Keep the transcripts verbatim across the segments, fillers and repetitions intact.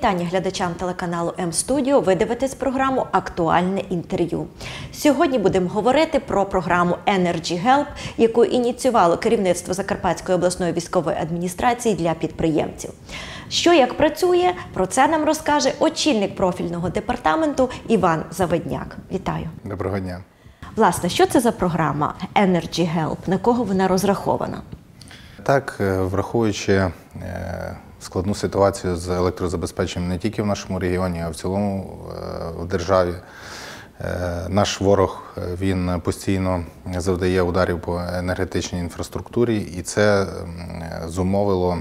вітання глядачам телеканалу М-Студіо. Ви дивитесь програму «Актуальне інтерв'ю». Сьогодні будемо говорити про програму Energy Help, яку ініціювало керівництво Закарпатської обласної військової адміністрації для підприємців. Що як працює, про це нам розкаже очільник профільного департаменту Іван Завидняк. Вітаю. Доброго дня. Власне, що це за програма Energy Help? На кого вона розрахована? Так, враховуючи складну ситуацію з електрозабезпеченням не тільки в нашому регіоні, а в цілому в державі, наш ворог, він постійно завдає ударів по енергетичній інфраструктурі, і це зумовило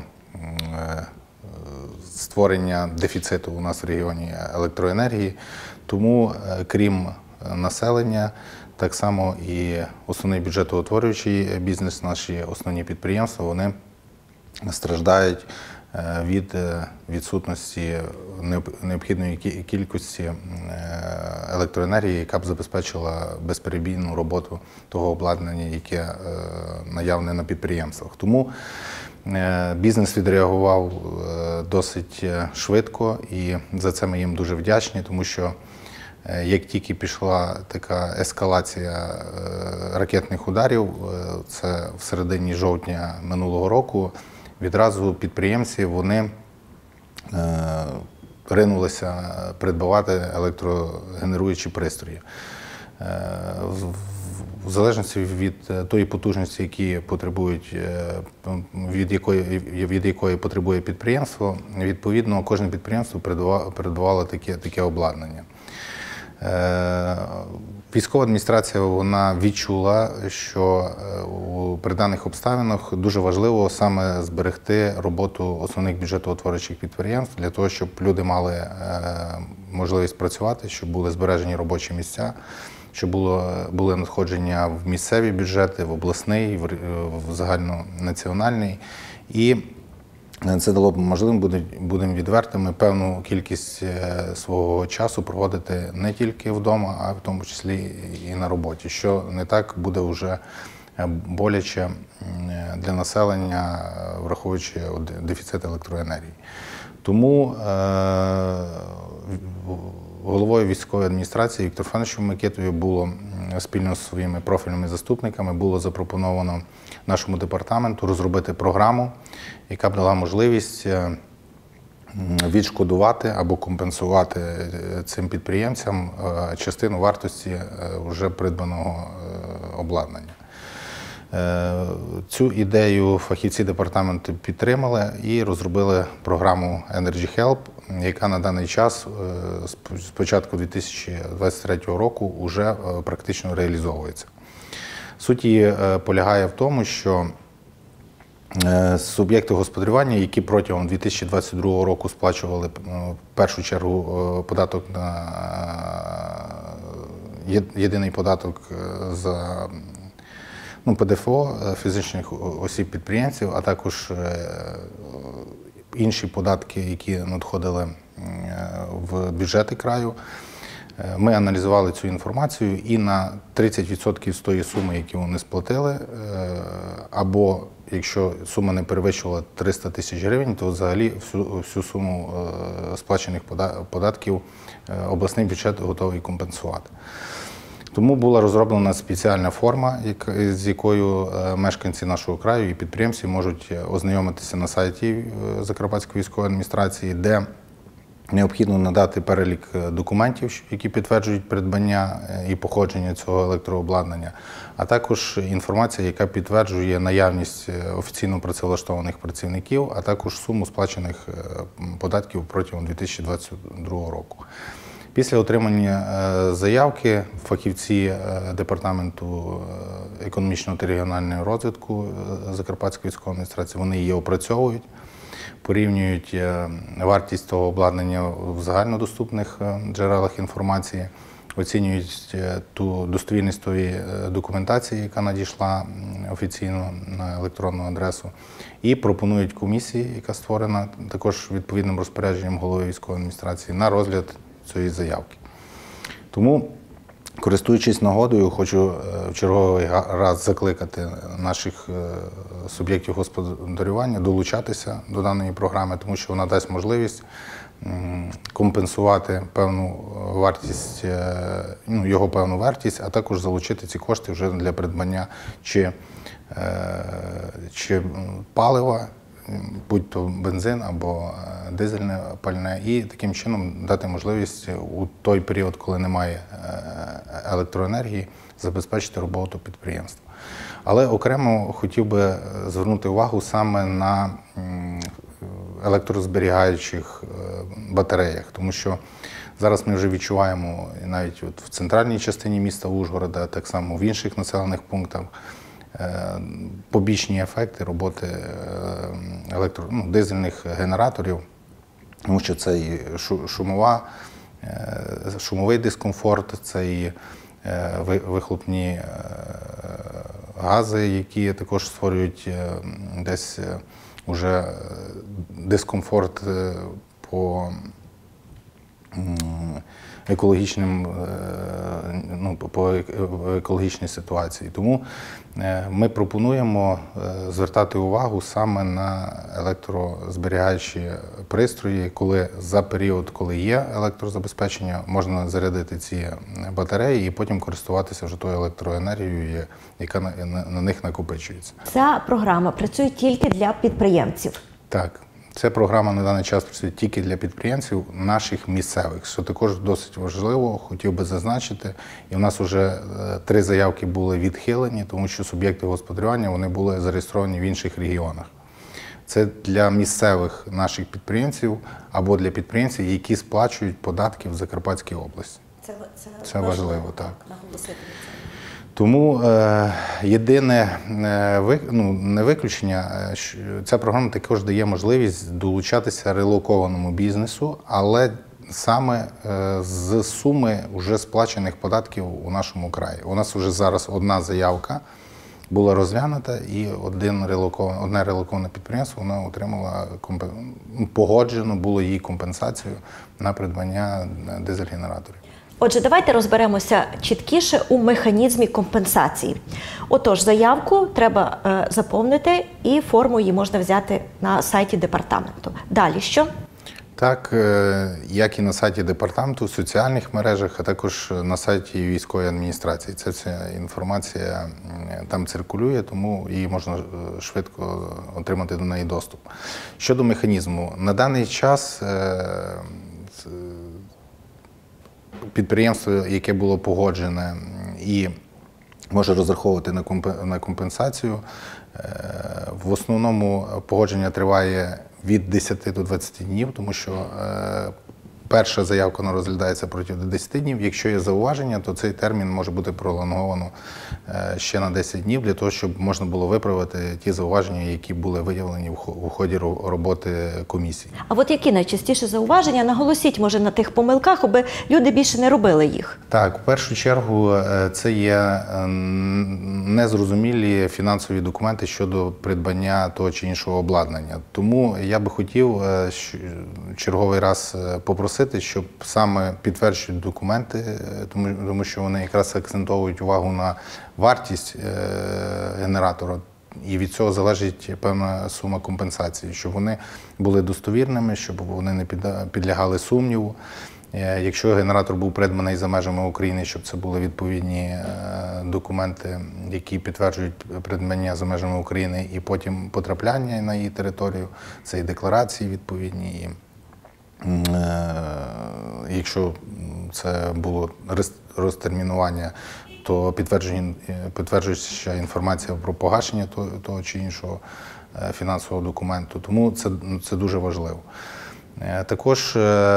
створення дефіциту у нас в регіоні електроенергії. Тому, крім населення, так само і основний бюджетоутворюючий бізнес, наші основні підприємства, вони страждають від відсутності необхідної кількості електроенергії, яка б забезпечила безперебійну роботу того обладнання, яке наявне на підприємствах. Тому бізнес відреагував досить швидко, і за це ми їм дуже вдячні, тому що як тільки пішла така ескалація ракетних ударів, це в середині жовтня минулого року, відразу підприємці, вони ринулися придбавати електрогенеруючі пристрої. В залежності від тої потужності, які потребують, від якої, від якої потребує підприємство, відповідно, кожне підприємство придбавало таке, таке обладнання. Військова адміністрація, вона відчула, що при даних обставинах дуже важливо саме зберегти роботу основних бюджетоутворюючих підприємств для того, щоб люди мали можливість працювати, щоб були збережені робочі місця, щоб було, були надходження в місцеві бюджети, в обласний, в загальнонаціональний. І це дало б можливим, будемо відвертими, певну кількість свого часу проводити не тільки вдома, а в тому числі і на роботі, що не так буде вже боляче для населення, враховуючи дефіцит електроенергії. Тому головою військової адміністрації Віктором Федоровичем Микитою було спільно з своїми профільними заступниками було запропоновано нашому департаменту розробити програму, яка б дала можливість відшкодувати або компенсувати цим підприємцям частину вартості вже придбаного обладнання. Цю ідею фахівці департаменту підтримали і розробили програму Energy Help, яка на даний час з початку дві тисячі двадцять третього року вже практично реалізовується. Суть її полягає в тому, що суб'єкти господарювання, які протягом дві тисячі двадцять другого року сплачували в першу чергу податок на єдиний податок за ну, ПДФО фізичних осіб-підприємців, а також інші податки, які надходили в бюджети краю. Ми аналізували цю інформацію і на тридцять відсотків з тої суми, які вони сплатили, або якщо сума не перевищувала триста тисяч гривень, то взагалі всю, всю суму сплачених податків обласний бюджет готовий компенсувати. Тому була розроблена спеціальна форма, з якою мешканці нашого краю і підприємці можуть ознайомитися на сайті Закарпатської військової адміністрації, де необхідно надати перелік документів, які підтверджують придбання і походження цього електрообладнання, а також інформація, яка підтверджує наявність офіційно працевлаштованих працівників, а також суму сплачених податків протягом дві тисячі двадцять другого року. Після отримання заявки фахівці Департаменту економічного та регіонального розвитку Закарпатської військової адміністрації, вони її опрацьовують, порівнюють вартість того обладнання в загальнодоступних джерелах інформації, оцінюють ту достовірність тої документації, яка надійшла офіційно на електронну адресу, і пропонують комісії, яка створена також відповідним розпорядженням голови військової адміністрації, на розгляд цієї заявки. Тому, користуючись нагодою, хочу в черговий раз закликати наших суб'єктів господарювання долучатися до даної програми, тому що вона дасть можливість компенсувати певну вартість, ну, його певну вартість, а також залучити ці кошти вже для придбання чи, чи палива, будь то бензин або дизельне пальне, і таким чином дати можливість у той період, коли немає електроенергії, забезпечити роботу підприємства. Але окремо хотів би звернути увагу саме на електрозберігаючих батареях, тому що зараз ми вже відчуваємо навіть от в центральній частині міста Ужгорода, так само в інших населених пунктах, побічні ефекти роботи електро, ну, дизельних генераторів, тому що це і шумова, шумовий дискомфорт, це і вихлопні гази, які також створюють десь уже дискомфорт по екологічним, ну, по екологічній ситуації. Тому ми пропонуємо звертати увагу саме на електрозберігаючі пристрої, коли за період, коли є електрозабезпечення, можна зарядити ці батареї і потім користуватися вже тою електроенергією, яка на, на, на них накопичується. Ця програма працює тільки для підприємців? Так. Ця програма на даний час працює тільки для підприємців наших місцевих, що також досить важливо, хотів би зазначити. І в нас вже три заявки були відхилені, тому що суб'єкти господарювання вони були зареєстровані в інших регіонах. Це для місцевих наших підприємців або для підприємців, які сплачують податки в Закарпатській області. Це, це, це важливо, важливо, так. Наголосити. Тому е, єдине е, ну, не виключення, е, ця програма також дає можливість долучатися релокованому бізнесу, але саме е, з суми вже сплачених податків у нашому краї. У нас вже зараз одна заявка була розглянута, і один релокован, одне релоковане підприємство воно отримало погоджено було її компенсацію на придбання дизель-генераторів. Отже, давайте розберемося чіткіше у механізмі компенсації. Отож, заявку треба е, заповнити, і форму її можна взяти на сайті департаменту. Далі що? Так, е, як і на сайті департаменту, в соціальних мережах, а також на сайті військової адміністрації. Ця вся інформація там циркулює, тому її можна швидко отримати до неї доступ. Щодо механізму, на даний час е, підприємство, яке було погоджене і може розраховувати на компенсацію, в основному погодження триває від десяти до двадцяти днів, тому що перша заявка вона розглядається протягом десяти днів. Якщо є зауваження, то цей термін може бути пролонговано ще на десять днів, для того, щоб можна було виправити ті зауваження, які були виявлені в ході роботи комісії. А от які найчастіше зауваження? Наголосіть, може, на тих помилках, аби люди більше не робили їх. Так, в першу чергу це є незрозумілі фінансові документи щодо придбання того чи іншого обладнання. Тому я би хотів черговий раз попросити, щоб саме підтверджують документи, тому, тому що вони якраз акцентовують увагу на вартість генератора, і від цього залежить певна сума компенсації, щоб вони були достовірними, щоб вони не підлягали сумніву. Якщо генератор був придбаний за межами України, щоб це були відповідні документи, які підтверджують придбання за межами України і потім потрапляння на її територію, це і декларації відповідні, і якщо це було розтермінування, то підтверджуюча інформація про погашення того, того чи іншого фінансового документу. Тому це, це дуже важливо. Також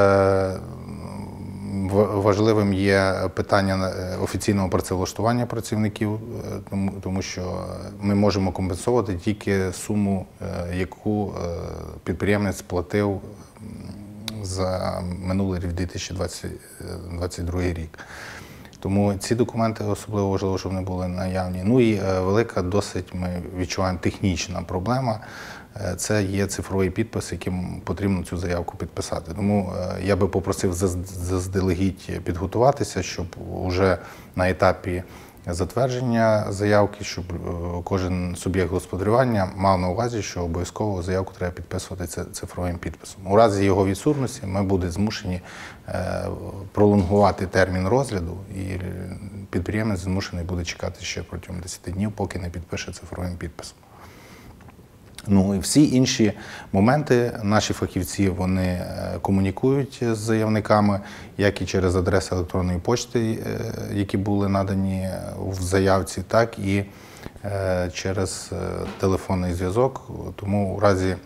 важливим є питання офіційного працевлаштування працівників, тому, тому що ми можемо компенсувати тільки суму, яку підприємець сплатив за минулий рік, дві тисячі двадцять другий рік. Тому ці документи особливо важливо, щоб вони були наявні. Ну і велика досить, ми відчуваємо, технічна проблема. Це є цифровий підпис, яким потрібно цю заявку підписати. Тому я би попросив заздалегідь підготуватися, щоб вже на етапі затвердження заявки, щоб кожен суб'єкт господарювання мав на увазі, що обов'язково заявку треба підписувати цифровим підписом. У разі його відсутності ми будемо змушені пролонгувати термін розгляду, і підприємець змушений буде чекати ще протягом десяти днів, поки не підпише цифровим підписом. Ну і всі інші моменти наші фахівці, вони комунікують з заявниками, як і через адреси електронної почти, які були надані в заявці, так і через телефонний зв'язок. Тому у разі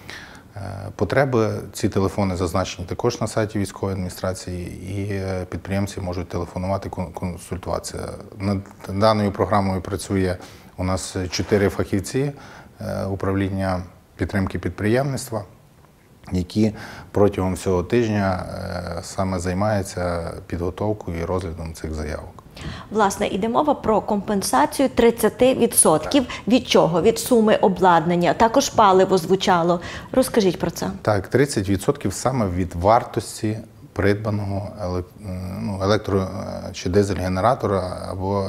потреби ці телефони зазначені також на сайті військової адміністрації, і підприємці можуть телефонувати, консультуватися. Над даною програмою працює у нас чотири фахівці управління підтримки підприємництва, які протягом всього тижня саме займаються підготовкою і розглядом цих заявок. Власне, іде мова про компенсацію тридцять відсотків. Від чого? Від суми обладнання. Також паливо звучало. Розкажіть про це. Так, тридцять відсотків саме від вартості придбаного електро- чи дизель-генератора або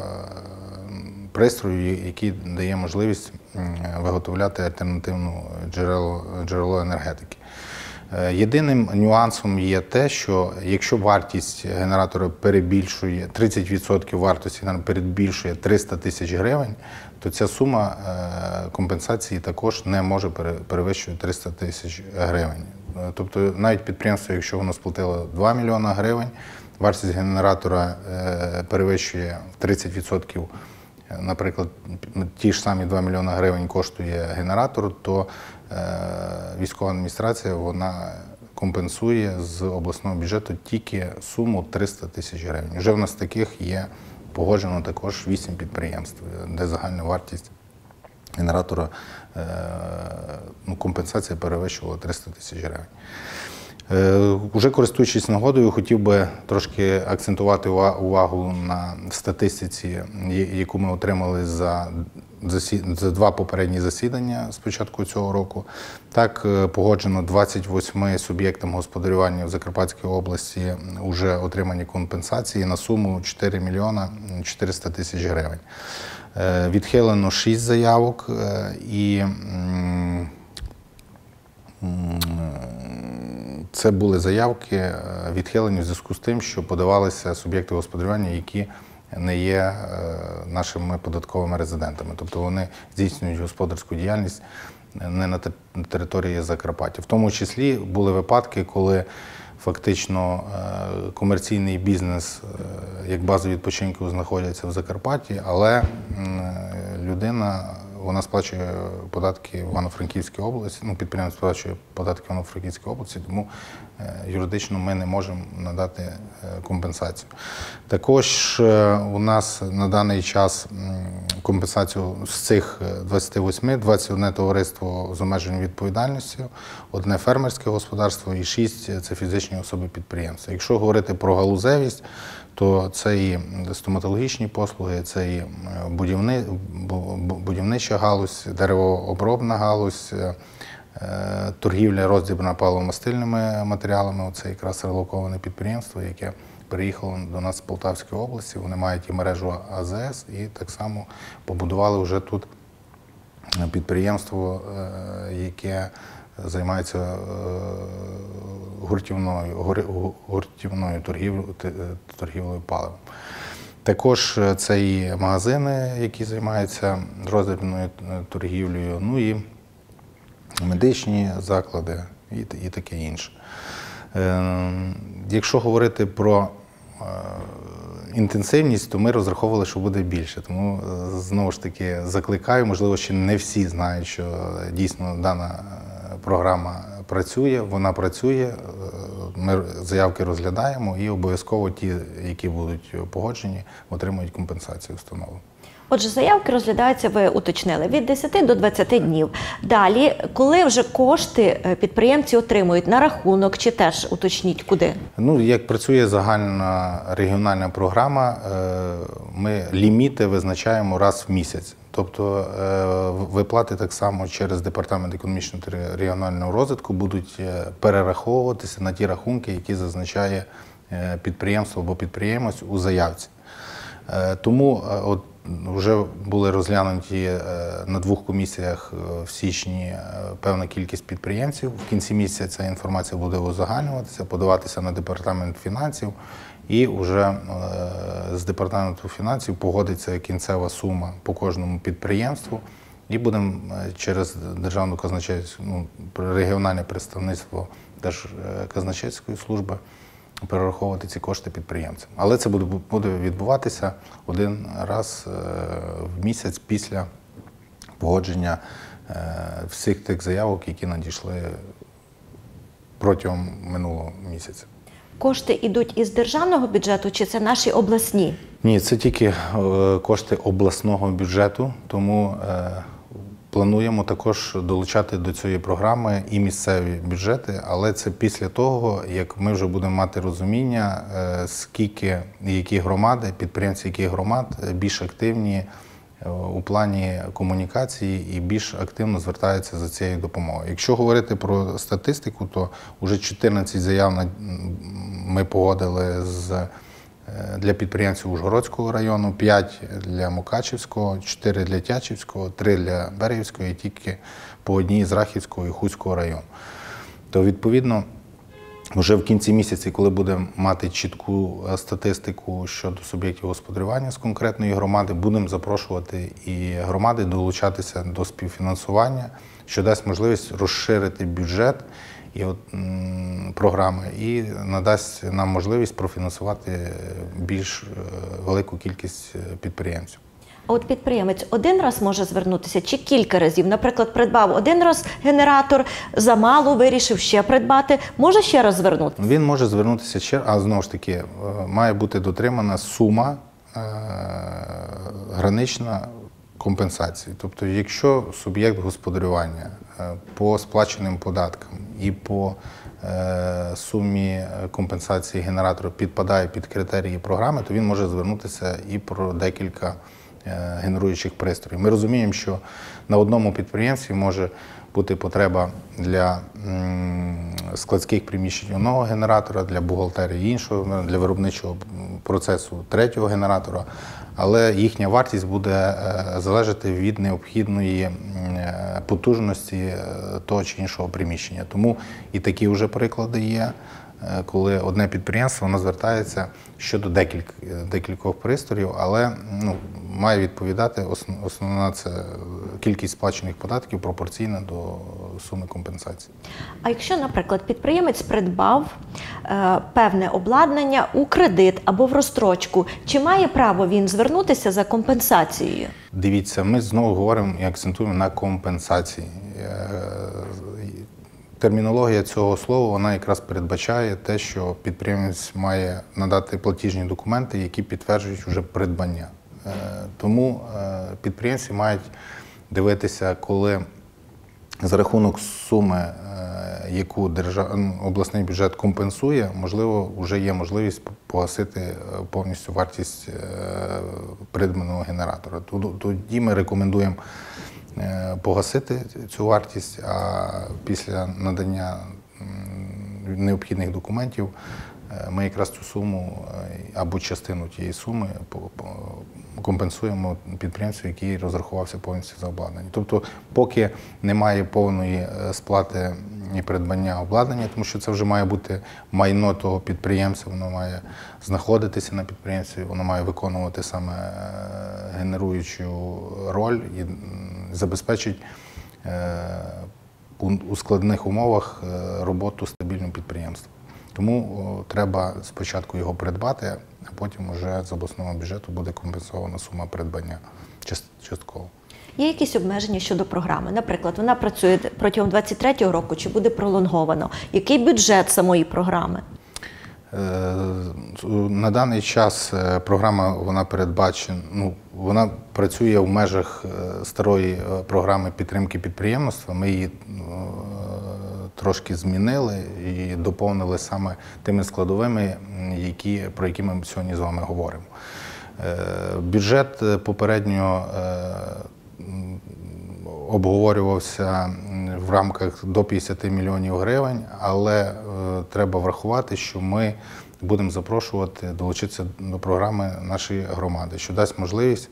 пристрою, який дає можливість виготовляти альтернативну джерело, джерело енергетики. Єдиним нюансом є те, що якщо вартість генератора перебільшує, тридцять відсотків вартості перебільшує триста тисяч гривень, то ця сума компенсації також не може перевищувати триста тисяч гривень. Тобто навіть підприємство, якщо воно сплатило два мільйони гривень, вартість генератора перевищує тридцять відсотків. Наприклад, ті ж самі два мільйони гривень коштує генератор, то е, військова адміністрація вона компенсує з обласного бюджету тільки суму триста тисяч гривень. Вже в нас таких є погоджено також вісім підприємств, де загальна вартість генератора, е, ну, компенсація перевищувала триста тисяч гривень. Уже користуючись нагодою, хотів би трошки акцентувати увагу на статистиці, яку ми отримали за, за два попередні засідання з початку цього року. Так, погоджено двадцять восьми суб'єктам господарювання в Закарпатській області вже отримані компенсації на суму чотири мільйони чотириста тисяч гривень. Відхилено шість заявок і це були заявки, відхилені в зв'язку з тим, що подавалися суб'єкти господарювання, які не є нашими податковими резидентами. Тобто вони здійснюють господарську діяльність не на території Закарпаття. В тому числі були випадки, коли фактично комерційний бізнес, як база відпочинку, знаходяться в Закарпатті, але людина, вона сплачує податки в Івано-Франківській області, ну, підприємство сплачує податки в Івано-Франківській області, тому юридично ми не можемо надати компенсацію. Також у нас на даний час компенсацію з цих двадцяти восьми, двадцять одне товариство з обмеженою відповідальністю, одне фермерське господарство і шість – це фізичні особи-підприємства. Якщо говорити про галузевість, то це і стоматологічні послуги, це і будівни, будівнича галузь, деревообробна галузь, торгівля роздрібна паливно-мастильними матеріалами. Це якраз релоковане підприємство, яке переїхало до нас з Полтавської області. Вони мають і мережу А З С, і так само побудували вже тут підприємство, яке займається гуртівною, гуртівною торгівлею, торгівлею паливом. Також це і магазини, які займаються роздрібною торгівлею, ну і медичні заклади і, і таке інше. Якщо говорити про інтенсивність, то ми розраховували, що буде більше. Тому, знову ж таки, закликаю, можливо, ще не всі знають, що дійсно дана програма працює, вона працює, ми заявки розглядаємо і обов'язково ті, які будуть погоджені, отримують компенсацію установи. Отже, заявки розглядаються, ви уточнили, від десяти до двадцяти днів. Далі, коли вже кошти підприємці отримують, на рахунок чи теж уточніть, куди? Ну, як працює загальна регіональна програма, ми ліміти визначаємо раз в місяць. Тобто виплати так само через Департамент економічного та регіонального розвитку будуть перераховуватися на ті рахунки, які зазначає підприємство або підприємець у заявці. Тому от вже були розглянуті на двох комісіях в січні певна кількість підприємців. В кінці місяця ця інформація буде узагальнюватися, подаватися на департамент фінансів, і вже з департаменту фінансів погодиться кінцева сума по кожному підприємству. І будемо через Державну казначейську, ну, регіональне представництво Держказначейської служби перераховувати ці кошти підприємцям. Але це буде, буде відбуватися один раз в місяць після погодження всіх тих заявок, які надійшли протягом минулого місяця. Кошти йдуть із державного бюджету чи це наші обласні? Ні, це тільки кошти обласного бюджету, тому плануємо також долучати до цієї програми і місцеві бюджети, але це після того, як ми вже будемо мати розуміння, скільки і які громади, підприємці яких громад більш активні у плані комунікації і більш активно звертаються за цією допомогою. Якщо говорити про статистику, то вже чотирнадцять заяв ми погодили з для підприємців Ужгородського району, п'ять для Мукачівського, чотири для Тячівського, три для Берегівського і тільки по одній з Рахівського і Хуського району. То, відповідно, вже в кінці місяця, коли будемо мати чітку статистику щодо суб'єктів господарювання з конкретної громади, будемо запрошувати і громади долучатися до співфінансування, що дасть можливість розширити бюджет і от, м, програми, і надасть нам можливість профінансувати більш велику кількість підприємців. А от підприємець один раз може звернутися чи кілька разів? Наприклад, придбав один раз генератор, замало, вирішив ще придбати, може ще раз звернутися? Він може звернутися ще, а знову ж таки, має бути дотримана сума е, гранична компенсації. Тобто, якщо суб'єкт господарювання по сплаченим податкам і по е, сумі компенсації генератора підпадає під критерії програми, то він може звернутися і про декілька е, генеруючих пристроїв. Ми розуміємо, що на одному підприємстві може бути потреба для м, складських приміщень одного генератора, для бухгалтерії іншого, для виробничого процесу третього генератора, але їхня вартість буде залежати від необхідної потужності того чи іншого приміщення. Тому і такі вже приклади є, коли одне підприємство воно звертається щодо декілька, декількох пристроїв, але ну, має відповідати основна це кількість сплачених податків пропорційна до суми компенсації. А якщо, наприклад, підприємець придбав е, певне обладнання у кредит або в розстрочку, чи має право він звернутися за компенсацією? Дивіться, ми знову говоримо і акцентуємо на компенсації. Термінологія цього слова, вона якраз передбачає те, що підприємець має надати платіжні документи, які підтверджують вже придбання. Тому підприємці мають дивитися, коли за рахунок суми, яку держав... обласний бюджет компенсує, можливо, вже є можливість погасити повністю вартість придбаного генератора. Тоді ми рекомендуємо погасити цю вартість, а після надання необхідних документів ми якраз цю суму або частину тієї суми компенсуємо підприємцю, який розрахувався повністю за обладнання. Тобто, поки немає повної сплати і придбання обладнання, тому що це вже має бути майно того підприємця, воно має знаходитися на підприємстві, воно має виконувати саме генеруючу роль і забезпечить у складних умовах роботу стабільного підприємства. Тому треба спочатку його придбати, а потім вже з обласного бюджету буде компенсована сума придбання частково. Є якісь обмеження щодо програми? Наприклад, вона працює протягом двадцять третього року чи буде пролонговано? Який бюджет самої програми? На даний час програма вона передбачена, ну, вона працює в межах старої програми підтримки підприємництва. Ми її трошки змінили і доповнили саме тими складовими, які, про які ми сьогодні з вами говоримо. Бюджет попередньо обговорювався в рамках до п'ятдесят мільйонів гривень, але треба врахувати, що ми будемо запрошувати долучитися до програми нашої громади, що дасть можливість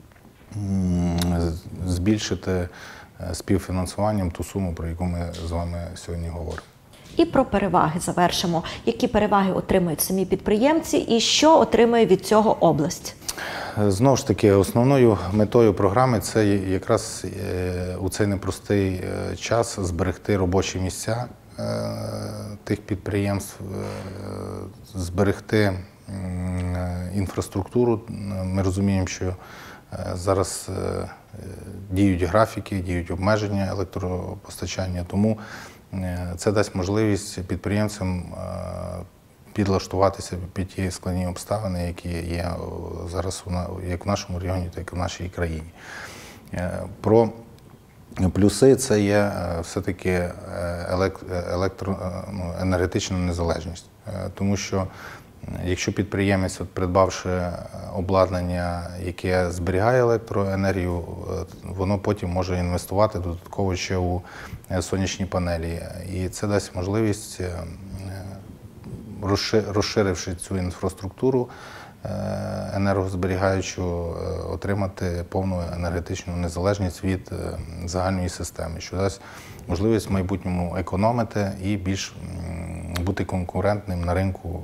збільшити співфінансуванням ту суму, про яку ми з вами сьогодні говоримо. І про переваги завершимо. Які переваги отримують самі підприємці і що отримує від цього область? Знову ж таки, основною метою програми – це якраз у цей непростий час зберегти робочі місця тих підприємств, зберегти інфраструктуру. Ми розуміємо, що зараз діють графіки, діють обмеження електропостачання, тому це дасть можливість підприємцям підлаштуватися під ті складні обставини, які є зараз як в нашому регіоні, так і в нашій країні. Про плюси – це є все-таки електроенергетична незалежність, тому що якщо підприємець, от, придбавши обладнання, яке зберігає електроенергію, воно потім може інвестувати додатково ще у сонячні панелі. І це дасть можливість, розширивши цю інфраструктуру енергозберігаючу, отримати повну енергетичну незалежність від загальної системи, що дасть можливість в майбутньому економити і більш бути конкурентним на ринку,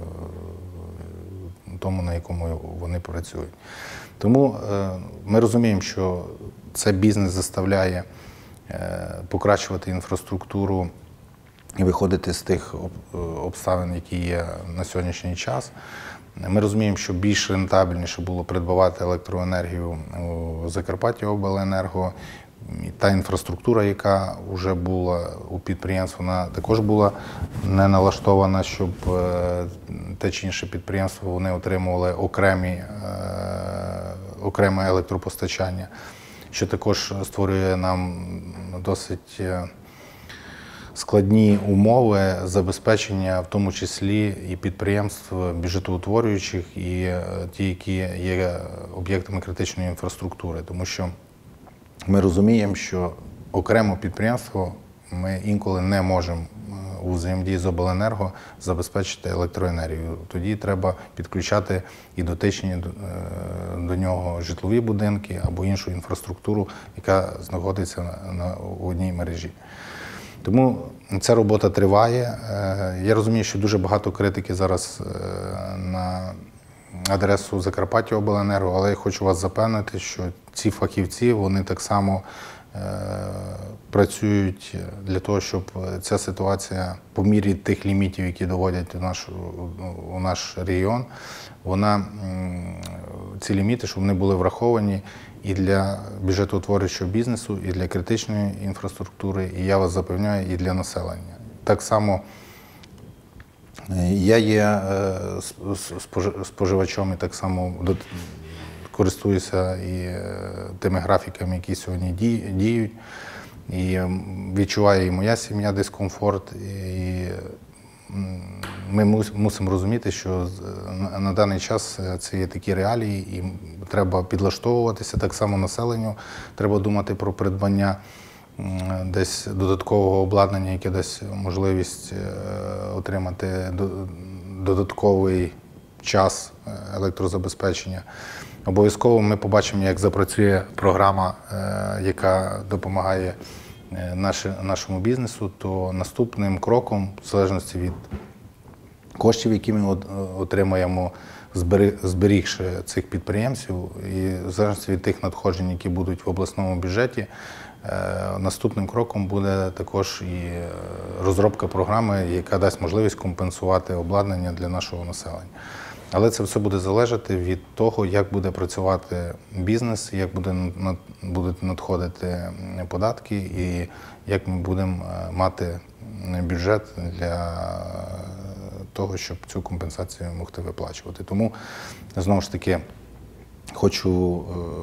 тому, на якому вони працюють. Тому ми розуміємо, що це бізнес заставляє покращувати інфраструктуру і виходити з тих обставин, які є на сьогоднішній час. Ми розуміємо, що більш рентабельніше було придбавати електроенергію у Закарпаттяобленерго. Та інфраструктура, яка вже була у підприємств, вона також була не налаштована, щоб те чи інше підприємство вони отримували окремі, окреме електропостачання, що також створює нам досить складні умови забезпечення, в тому числі і підприємств бюджетоутворюючих, і ті, які є об'єктами критичної інфраструктури, тому що ми розуміємо, що окремо підприємство ми інколи не можемо у взаємодії з обленерго забезпечити електроенергію. Тоді треба підключати і дотичні до нього житлові будинки або іншу інфраструктуру, яка знаходиться на одній мережі. Тому ця робота триває. Я розумію, що дуже багато критики зараз на адресу Закарпаттяобленерго, але я хочу вас запевнити, що ці фахівці, вони так само е, працюють для того, щоб ця ситуація по мірі тих лімітів, які доводять у наш, у наш регіон, вона, ці ліміти, щоб вони були враховані і для бюджетоутворюючого бізнесу, і для критичної інфраструктури, і я вас запевняю, і для населення. Так само я є споживачом і так само користуюся і тими графіками, які сьогодні діють. І відчуває і моя сім'я дискомфорт. І ми мусимо розуміти, що на даний час це є такі реалії, і треба підлаштовуватися так само населенню. Треба думати про придбання десь додаткового обладнання, яке дасть можливість отримати додатковий час електрозабезпечення. Обов'язково ми побачимо, як запрацює програма, яка допомагає нашому бізнесу, то наступним кроком, в залежності від коштів, які ми отримаємо, зберігши цих підприємців, і в залежності від тих надходжень, які будуть в обласному бюджеті, наступним кроком буде також і розробка програми, яка дасть можливість компенсувати обладнання для нашого населення. Але це все буде залежати від того, як буде працювати бізнес, як буде, будуть надходити податки і як ми будемо мати бюджет для того, щоб цю компенсацію могти виплачувати. Тому, знову ж таки, хочу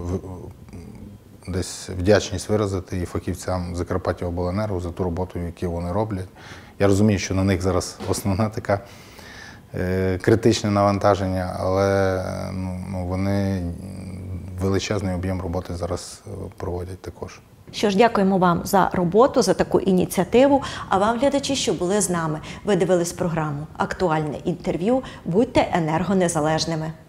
десь вдячність виразити і фахівцям Закарпаттяобленерго за ту роботу, яку вони роблять. Я розумію, що на них зараз основна така критичне навантаження, але ну, вони величезний об'єм роботи зараз проводять також. Що ж, дякуємо вам за роботу, за таку ініціативу. А вам, глядачі, що були з нами. Ви дивились програму «Актуальне інтерв'ю». Будьте енергонезалежними.